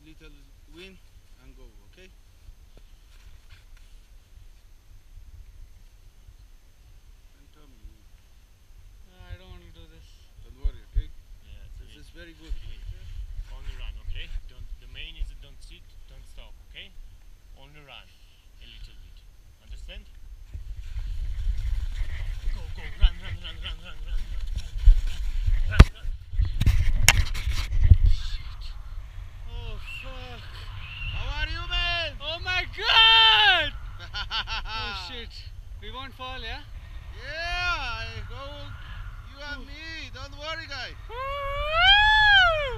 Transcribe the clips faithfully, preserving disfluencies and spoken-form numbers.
little wind and go, okay? And tell me, I don't want to do this. don't worry, okay? Yeah, it's This a is bit- very good. bit- Only run, okay? Don't. The main is don't sit, don't stop, okay? Only run a little bit. Understand? Go, go, run, run, run, run, run, run, run, run, run. Oh fuck! How are you, man? Oh my god! Oh shit! We won't fall, yeah? Yeah, I go, you and me. Don't worry, guy. Woo!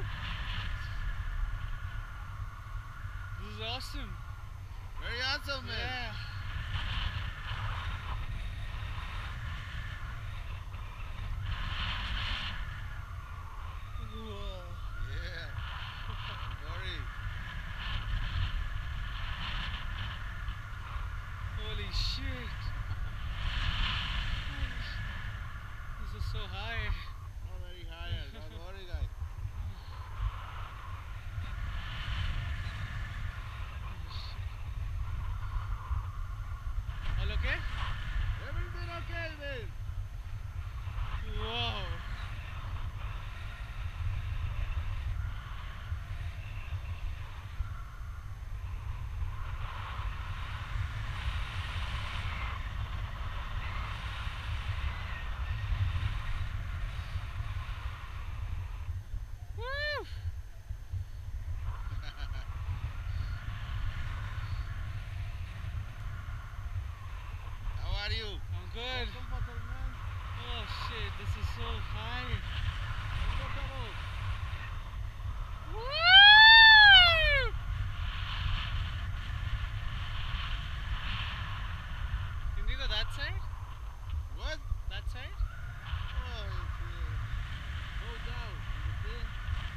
This is awesome. Very handsome, man. Yeah. Whoa. Yeah. Don't worry. Holy shit. Holy sh- This is so high. Not very high. Don't worry, guy. All okay? Everything okay, man? Wow. Woo! How are you? I'm good. Comfortable, man? Oh shit, this is so high. Comfortable. Woo! Can you go that side? What? That side? Oh, it's, uh, go down. Understand?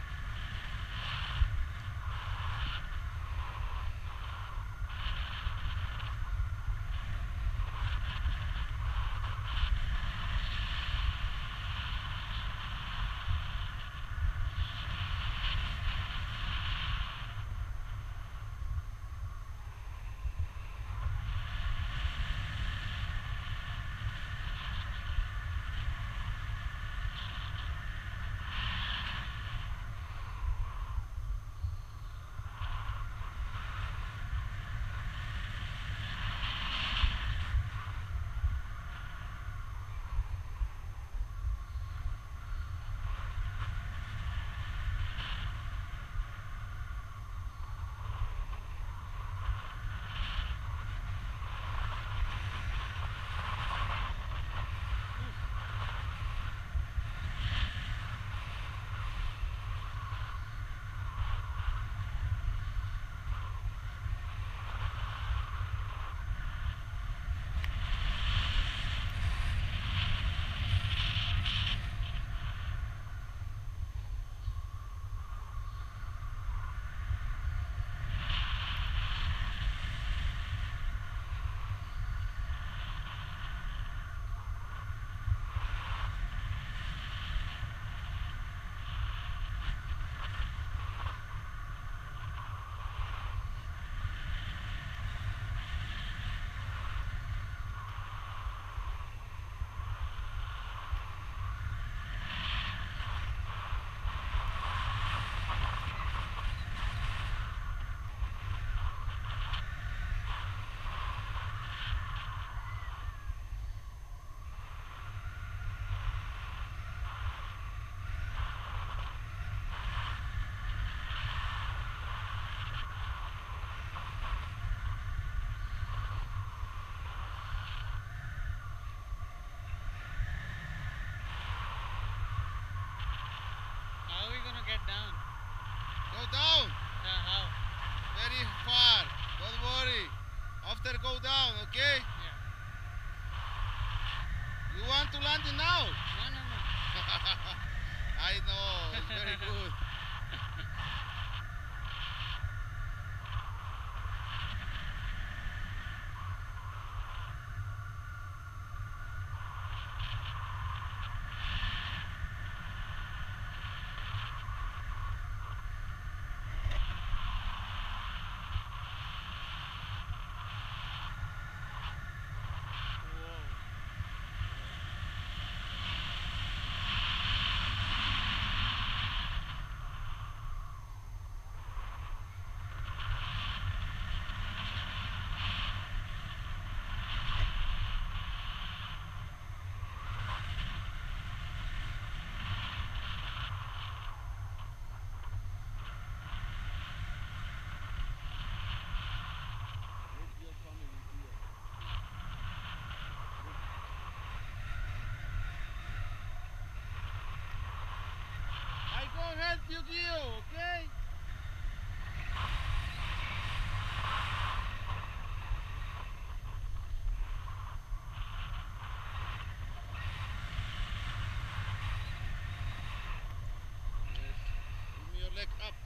How are we gonna get down? Go down. Yeah, how? Very far. Don't worry. After go down, okay? Yeah. You want to land it now? No, no, no. I know. It's very good. Yu-Gi-Oh, okay? Yes. Give me your leg up.